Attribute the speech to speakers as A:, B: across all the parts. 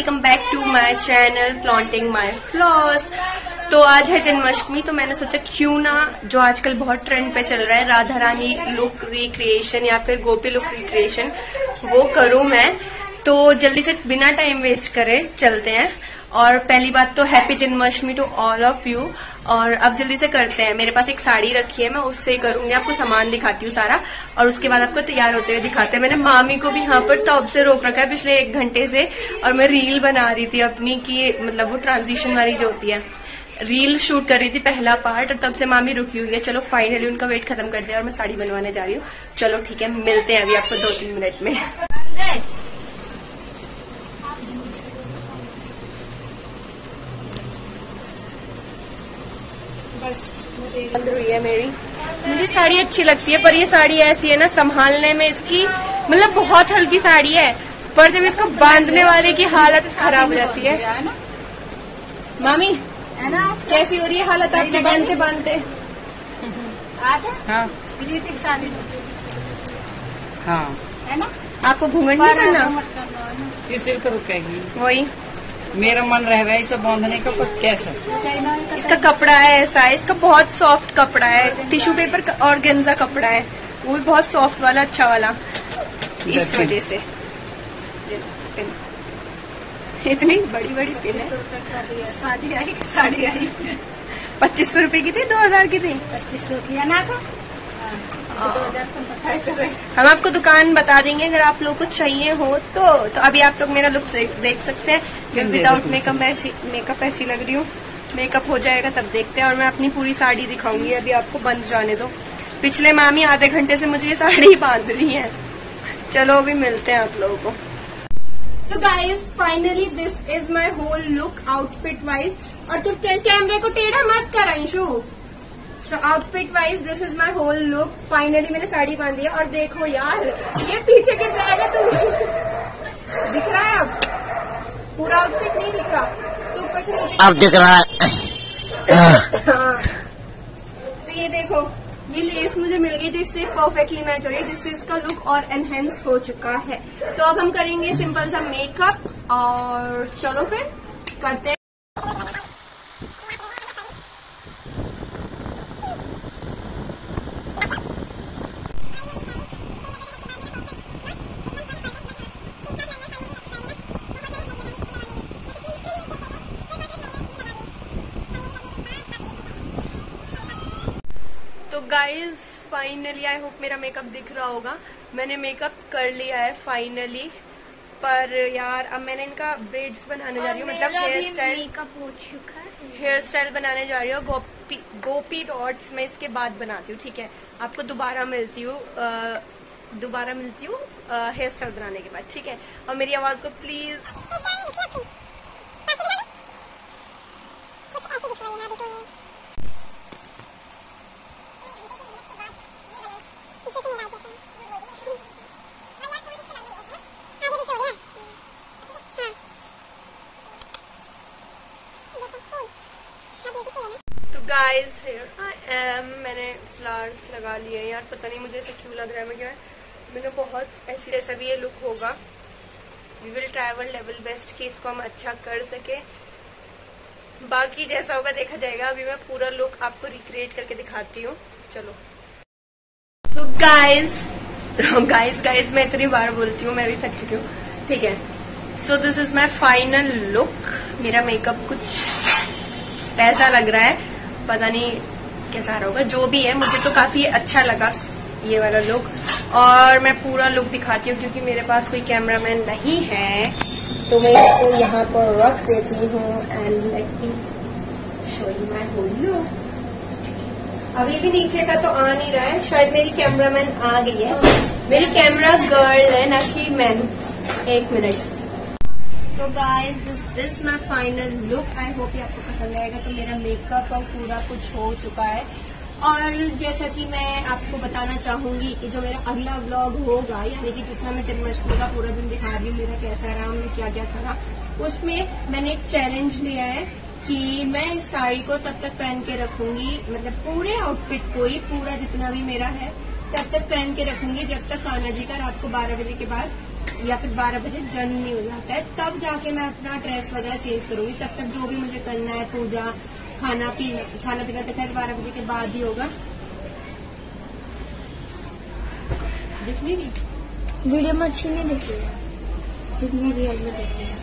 A: Welcome back to my channel flaunting my floss. तो आज है जन्माष्टमी, तो मैंने सोचा क्यों ना जो आजकल बहुत ट्रेंड पे चल रहा है राधा रानी लुक रिक्रिएशन या फिर गोपी लुक रिक्रिएशन, वो करूं मैं। तो जल्दी से बिना टाइम वेस्ट करे चलते हैं। और पहली बात तो happy Janmashtami to all of you. और अब जल्दी से करते हैं। मेरे पास एक साड़ी रखी है, मैं उससे ही करूंगी। आपको सामान दिखाती हूँ सारा और उसके बाद आपको तैयार होते हुए दिखाते हैं। मैंने मामी को भी यहाँ पर तब से रोक रखा है पिछले 1 घंटे से, और मैं रील बना रही थी अपनी की मतलब वो ट्रांजिशन वाली जो होती है, रील शूट कर रही थी पहला पार्ट, और तब से मामी रुकी हुई है। चलो फाइनली उनका वेट खत्म कर दिया और मैं साड़ी बनवाने जा रही हूँ। चलो ठीक है, मिलते हैं अभी आपको 2-3 मिनट में। बस बंद हुई है मेरी। मुझे साड़ी अच्छी लगती है, पर ये साड़ी ऐसी है ना, संभालने में इसकी मतलब बहुत हल्की साड़ी है, पर जब इसको बांधने वाले की हालत खराब हो जाती है। मामी है ना, कैसी हो रही है हालत आपकी बांधते बांधते?
B: हाँ
A: शादी
B: हाँ
A: है ना, आपको घूंघट नहीं करना,
B: ये सिर्फ रुकेगी।
A: वही
B: मेरा मन रह गया इसे बांधने का, पर कैसा?
A: इसका कपड़ा है ऐसा, इसका बहुत सॉफ्ट कपड़ा है, टिश्यू पेपर का और गेंजा कपड़ा है, वो भी बहुत सॉफ्ट वाला, अच्छा वाला। इस वजह से इतनी बड़ी बड़ी पिन है।
C: साड़ी आई साड़ी आई
A: 2500 रुपए की थी, 2000 की थी।
C: 2500 की है ना सर? 2000
A: हम आपको दुकान बता देंगे अगर आप लोगों को चाहिए हो तो अभी आप लोग मेरा लुक देख सकते हैं। मैं विदाउट मेकअप ऐसी लग रही हूँ। मेकअप हो जाएगा तब देखते हैं। और मैं अपनी पूरी साड़ी दिखाऊंगी, अभी आपको बंद जाने दो। पिछले मामी आधे घंटे से मुझे ये साड़ी बांध रही है। चलो अभी मिलते हैं आप लोगों को। तो guys finally this is my whole look outfit wise. और तुम कैमरे को टेढ़ा मत कर Anshu. So outfit wise this is my whole look. Finally मैंने साड़ी बांधी है और देखो यार, ये पीछे गिर जाएगा। तुम दिख रहा है अब? पूरा आउटफिट नहीं दिख रहा, तो ऊपर से नीचे
B: अब दिख रहा है।
A: हाँ, तो ये देखो, ये लेस मुझे मिल गई जिससे परफेक्टली मैच हो रही है, जिससे इसका लुक और एनहेंस हो चुका है। तो अब हम करेंगे सिंपल सा मेकअप और चलो फिर करते हैं। तो गाइज फाइनली आई होप मेरा मेकअप दिख रहा होगा। मैंने मेकअप कर लिया है फाइनली, पर यार अब मैंने इनका ब्रेड्स बनाने जा रही हूँ, मतलब हेयर स्टाइल
C: मेकअप हो चुका है।
A: हेयर स्टाइल बनाने जा रही हूँ। गोपी डॉट्स मैं इसके बाद बनाती हूँ, ठीक है? आपको दोबारा मिलती हूँ हेयर स्टाइल बनाने के बाद, ठीक है? और मेरी आवाज को please guys here I am. मैंने फ्लावर्स लगा लिए हैं यार, पता नहीं मुझे ऐसे क्यों लग रहा है। मैंने बहुत ऐसी जैसा भी ये लुक होगा, we will try our level best कि इसको हम अच्छा कर सके। बाकी जैसा होगा देखा जाएगा। अभी मैं पूरा लुक आपको रिक्रिएट करके दिखाती हूँ। चलो। सो गाइस मैं इतनी बार बोलती हूँ, मैं भी थक चुकी हूँ, ठीक है? So this is my final look. मेरा मेकअप कुछ ऐसा लग रहा है, पता नहीं कैसा रहा होगा। जो भी है, मुझे तो काफी अच्छा लगा ये वाला लुक। और मैं पूरा लुक दिखाती हूँ क्योंकि मेरे पास कोई कैमरामैन नहीं है, तो मैं इसको यहाँ पर रख देती हूँ and let me show you my whole look. अभी भी नीचे का तो आ नहीं रहा है, शायद मेरी कैमरामैन आ गई है। मेरी कैमरा गर्ल है ना कि मैन। 1 मिनट। तो guys this is my final look. I hope ये आपको पसंद आएगा। तो मेरा मेकअप और पूरा कुछ हो चुका है। और जैसा कि मैं आपको बताना चाहूंगी कि जो मेरा अगला व्लॉग होगा, यानी कि जिसमें मैं जन्माष्टमी का पूरा दिन दिखा रही हूँ मेरा कैसा रहा, मैं क्या क्या करा, उसमें मैंने एक चैलेंज लिया है कि मैं इस साड़ी को तब तक पहन के रखूंगी, मतलब पूरे आउटफिट को ही, पूरा जितना भी मेरा है तब तक पहन के रखूंगी जब तक कान्हा जी का रात को 12 बजे के बाद या फिर 12 बजे जन्म नहीं हो जाता है, तब जाके मैं अपना ड्रेस वगैरह चेंज करूंगी। तब तक जो भी मुझे करना है, पूजा, खाना पीना तो खैर 12 बजे के बाद ही होगा। दिख नहीं रही
C: वीडियो में अच्छी नहीं दिख रही है जितनी रियल में दिख रही है।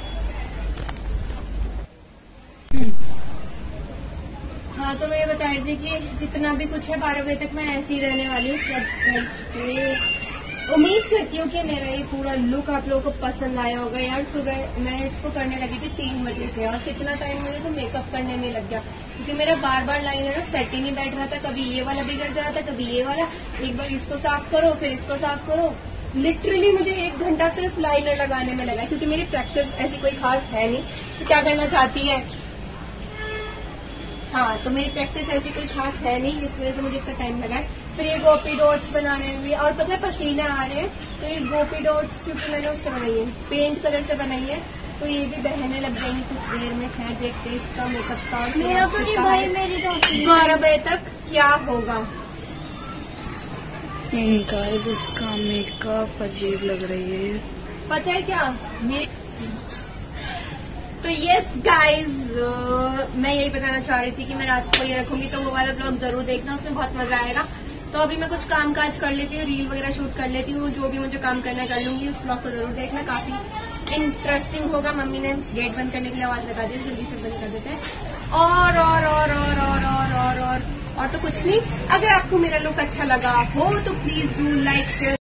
A: हाँ, तो मैं ये बता रही थी कि जितना भी कुछ है 12 बजे तक मैं ऐसे ही रहने वाली हूँ। उम्मीद करती हूँ कि मेरा ये पूरा लुक आप लोगों को पसंद आया होगा। यार सुबह मैं इसको करने लगी थी 3 बजे से, और कितना टाइम मुझे तो मेकअप करने में लग गया, क्योंकि मेरा बार बार लाइन है ना सेट ही नहीं बैठ रहा था। कभी ये वाला बिगड़ जा रहा था, कभी ये वाला, एक बार इसको साफ करो फिर इसको साफ करो। लिटरली मुझे 1 घंटा सिर्फ लाइनर लगाने में लगा, क्योंकि मेरी प्रैक्टिस ऐसी कोई खास है नहीं। तो क्या करना चाहती है? हाँ, तो मेरी प्रैक्टिस ऐसी कोई खास है नहीं, इस वजह से मुझे इतना टाइम लगा है। फिर ये गोपी डॉट्स बनाने में भी, और पता है पसीने आ रहे हैं, तो ये गोपी डॉट्स क्योंकि मैंने उससे बनाई है, पेंट कलर से बनाई है, तो ये भी बहने लग जाएंगी कुछ देर में। खैर देखते हैं इसका मेकअप का
C: मेरा तो नहीं भाई, मेरी
A: 12 बजे तक क्या होगा।
B: गाइस इसका मेकअप अजीब लग रही है।
A: पता है क्या, तो यस गाइज, मैं यही बताना चाह रही थी कि मैं रात को ये रखूंगी, तो वो वाला ब्लॉग जरूर देखना, उसमें बहुत मजा आएगा। तो अभी मैं कुछ काम काज कर लेती हूँ, रील वगैरह शूट कर लेती हूँ, जो भी मुझे काम करना कर लूंगी। उस ब्लॉग को जरूर देखना, काफी इंटरेस्टिंग होगा। मम्मी ने गेट बंद करने के लिए आवाज लगा दी, जल्दी से बंद कर देते हैं। और तो कुछ नहीं। अगर आपको मेरा लुक अच्छा लगा हो तो प्लीज डू लाइक शेयर